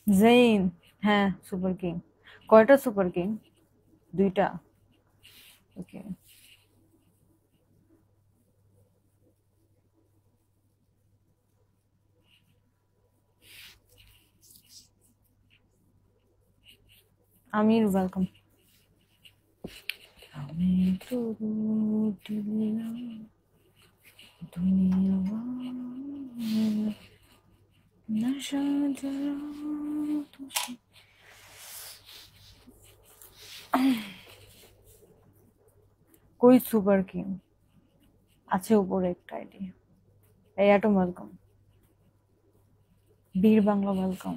Zain, হ্যাঁ super king. কয়টা super king? দুইটা। ওকে। আমির ওয়েলকাম। আমি তো দিলাম দুনিয়া নশা জরা তুঝে। কই সুপার কিং? আছে উপরে একটা আইডি। এই অ্যাটম ওয়েলকাম। বীর বাংলা ওয়েলকাম।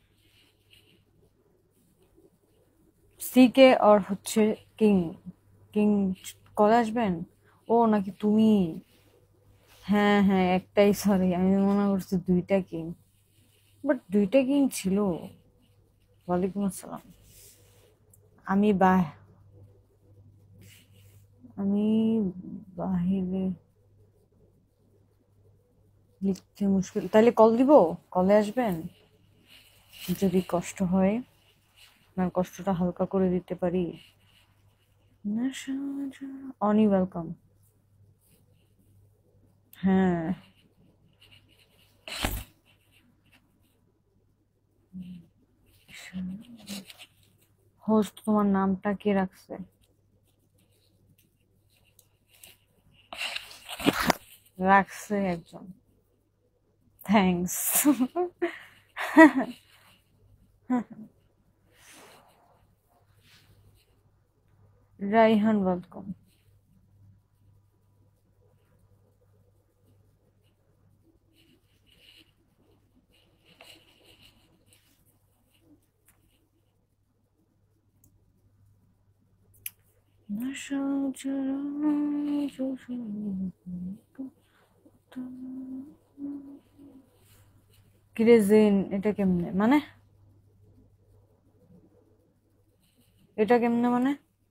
সিকে আর হচ্ছে কিং। কিং কল আসবেন? ও নাকি তুমি? হ্যাঁ হ্যাঁ একটাই, সরি আমি মনে করছি দুইটা কিং, বাট দুইটা কিং ছিল। ওয়ালাইকুম আসসালাম। আমি বাহ আমি বাহিরে লিখতে মুশকিল, তাহলে কল দিব? কলে আসবেন যদি কষ্ট হয়, আপনার কষ্টটা হালকা করে দিতে পারি। অনি ওয়েলকাম। হ্যাঁ হোস্ট, তোমার নামটা কে রাখছে? রাখছে একজন। থ্যাঙ্কস। রাইহান ওয়েলকাম। কিরে জেন, এটা কেমনে মানে? এটা কেমনে মানে?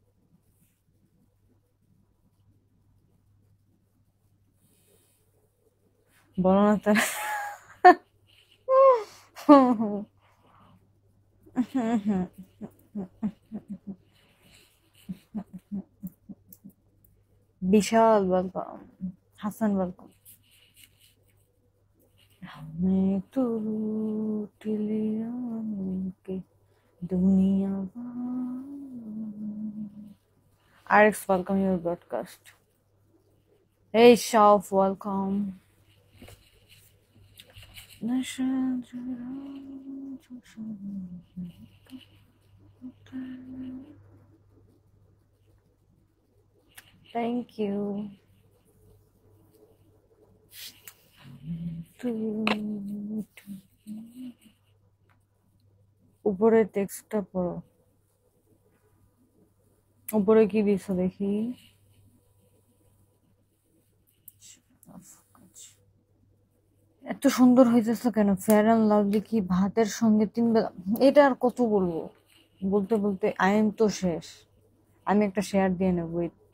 বলো না তার। বিশাল ওয়েলকাম। হাসান ওয়েলকাম। मैं तो लूट लिया के दुनिया। Alex, welcome your broadcast. Hey Shauf, welcome. Thank you. উপরে টেক্সটটা পড়ো। উপরে কি দিছো দেখি? এত সুন্দর হইতেছে কেন? ফেয়ার অ্যান্ড লাভলি কি ভাতের সঙ্গে 3 বেলা? এটা আর কত বলবো? বলতে বলতে আই এম তো শেষ। আমি একটা শেয়ার দিয়ে নেব, ওয়েট।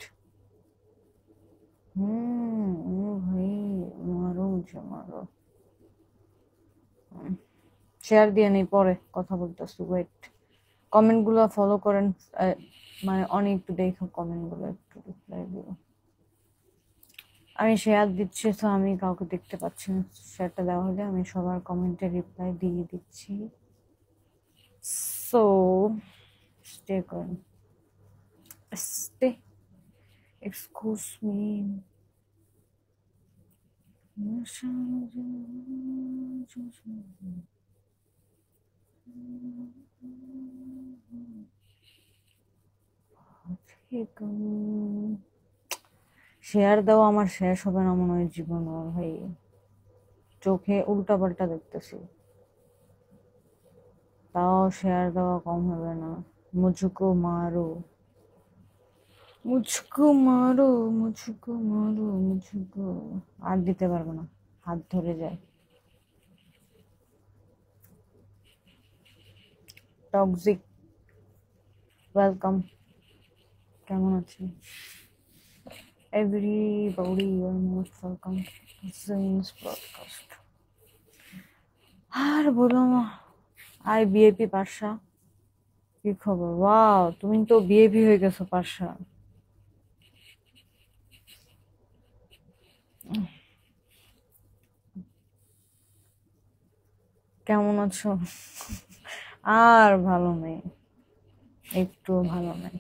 ও ভাই, মারো মুঝে মারো। শেয়ার দিয়ে নেই, পরে কথা বলতেছি, ওয়েট। কমেন্ট গুলো ফলো করেন, মানে অনেক একটু দেখো কমেন্ট গুলো, একটু রিপ্লাই দিও। আমি শেয়ার দিচ্ছি, তো আমি কাউকে দেখতে পাচ্ছি না। শেয়ারটা দেওয়া হলে আমি সবার কমেন্টে রিপ্লাই দিয়ে দিচ্ছি। সো স্টে করেন, স্টে। Excuse me. শেয়ার দেওয়া আমার শেষ হবে না মনে হয় জীবন, ভাই। চোখে উল্টা পাল্টা দেখতেছি, তাও শেয়ার দেওয়া কম হবে না। মুঝকো মারো, মুঝকো মারো, মুঝকো মারো, মুঝকো। আর দিতে পারবো না, হাত ধরে যায়। Toxic welcome. কেমন আছেন? Everybody, you're most welcome to Zane's podcast. আর বলো না, হাই বিএপি পার্সা, কি খবর? ওয়াও, তুমি তো বিএপি হয়ে গেছো পার্সা। কেমন আছো? আর ভালো নেই, একটু ভালো নেই।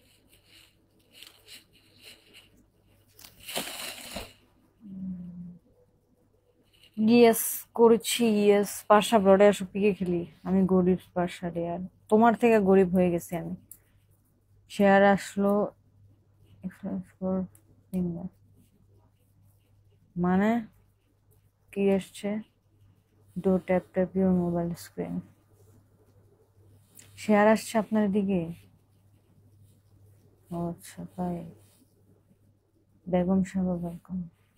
ইয়েস করেছি, ইয়েস। পার্সা ব্রডে আসো, পিকে খেলি। আমি গরিব পার্সা রে, আর তোমার থেকে গরিব হয়ে গেছি আমি। শেয়ার আসলো, মানে কি এসছে? Do tap tap your mobile screen. Share আসছে আপনার দিকে? ও আচ্ছা, তাই। Begum Saheb welcome.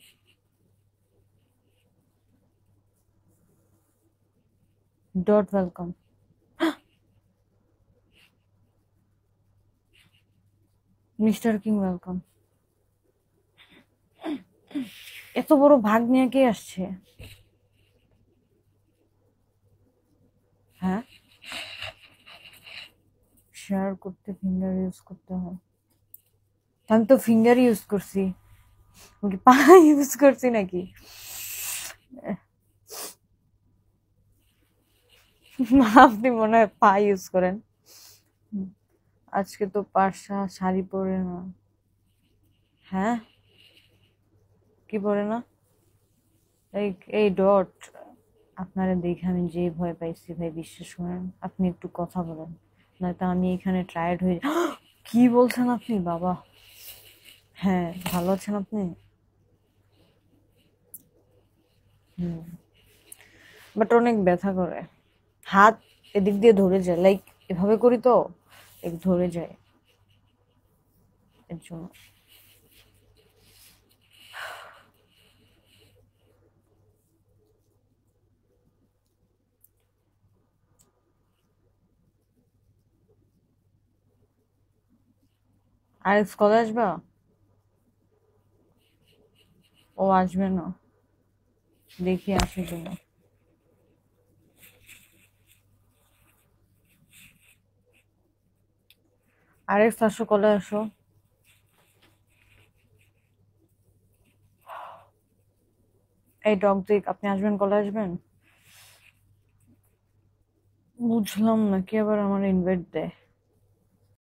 Dot welcome. Mister king welcome. এত বড় ভাগ নিয়ে কে আসছে? হ্যাঁ, শেয়ার করতে ফিঙ্গার ইউজ করতে হয়। আমি তো ফিঙ্গার ইউজ করছি, আমি কি পা ইউজ করছি নাকি? আপনি মনে হয় পা ইউজ করেন। আজকে তো পার্সা শাড়ি পরে না। হ্যাঁ, কি পরে না? এই এই ডট, আপনারা দেখে আমি যে ভয় পাইছি ভাই, বিশ্বাস করেন। আপনি একটু কথা বলেন, নয়তো আমি এখানে টায়ার্ড হয়ে কি বলছেন আপনি বাবা? হ্যাঁ, ভালো আছেন আপনি? হুম, বাট অনেক ব্যথা করে। হাত এদিক দিয়ে ধরে যায়, লাইক এভাবে করি তো এক ধরে যায়, এর জন্য। আর কলে আসবা? ও আসবে না, দেখি আসে কিনা। আরেক আসো, কলে আসো। এই ডগ দিক, আপনি আসবেন, কলে আসবেন? বুঝলাম না, কে আবার আমার ইনভাইট দেয়?